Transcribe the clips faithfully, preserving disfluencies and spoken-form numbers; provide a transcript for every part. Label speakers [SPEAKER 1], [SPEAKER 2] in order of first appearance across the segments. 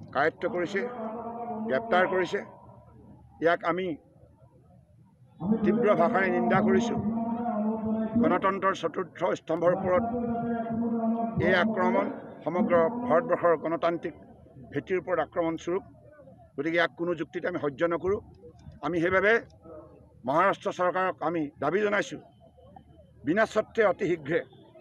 [SPEAKER 1] কায়ত্ব কৰিছে, গ্ৰেপ্তাৰ কৰিছে। ইয়াক আমি তীব্ৰ ভাষাৰে নিন্দা কৰিছোঁ। গণতন্ত্ৰৰ চতুৰ্থ স্তম্ভৰ ওপৰত এই আক্ৰমণ সমগ্ৰ ভাৰতবৰ্ষৰ গণতান্ত্ৰিক ভেটিৰ ওপৰত আক্ৰমণ স্বৰূপ। গতিকে ইয়াক কোনো যুক্তিত আমি সহ্য নকৰোঁ। আমি সেইবাবে মহাৰাষ্ট্ৰ চৰকাৰক আমি দাবী জনাইছোঁ, বিনা স্বত্বে অতি শীঘ্ৰে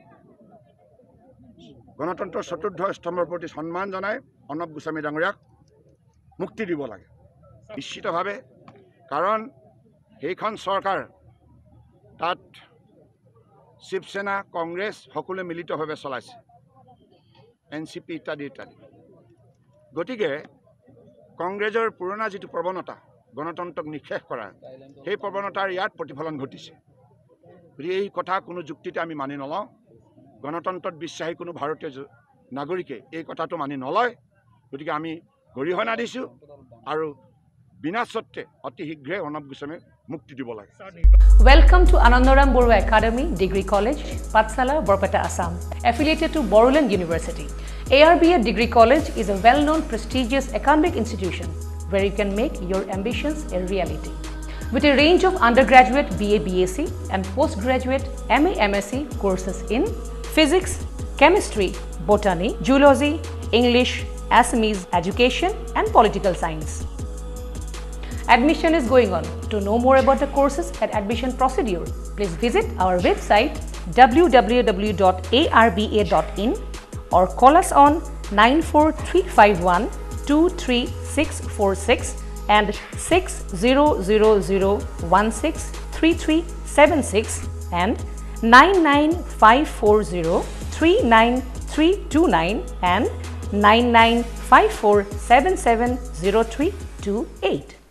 [SPEAKER 1] গণতন্ত্ৰৰ চতুৰ্থ স্তম্ভৰ প্ৰতি সন্মান জনাই অৰ্ণৱ গোস্বামী ডাঙৰীয়াক মুক্তি দিব লাগে নিশ্চিতভাৱে। কাৰণ সেইখন চৰকাৰ তাত শিৱসেনা, কংগ্ৰেছ সকলোৱে মিলিতভাৱে চলাইছে, এন চি পি ইত্যাদি ইত্যাদি। গতিকে কংগ্ৰেছৰ পুৰণা যিটো প্ৰৱণতা গণতন্ত্ৰক নিঃশেষ কৰাৰ, সেই প্ৰৱণতাৰ ইয়াত প্ৰতিফলন ঘটিছে। গতিকে এই কথা কোনো যুক্তিতে আমি মানি নলওঁ। গণতন্ত্ৰত বিশ্বাসী কোনো ভাৰতীয় নাগৰিকে এই কথাটো মানি নলয়। গতিকে আমি গৰিহণা দিছোঁ আৰু বিনা স্বত্বে অতি শীঘ্ৰে অৰ্ণৱ গোস্বামীক মুক্তি দিব লাগে।
[SPEAKER 2] Welcome to Anandaram Borua Academy, Degree College, Patsala, Borpeta, Assam, affiliated to Boruland University. A R B A Degree College is a well-known, prestigious academic institution where you can make your ambitions a reality. With a range of undergraduate B A B S c and postgraduate M A M S c courses in physics, chemistry, botany, zoology, English, Assamese, education and political science. Admission is going on. To know more about the courses and admission procedure, please visit our website w w w dot a r b a dot in or call us on nine four three five one two three six four six and six zero zero zero one six three three seven six and nine nine five four zero three nine three two nine and nine nine five four seven seven zero three two eight.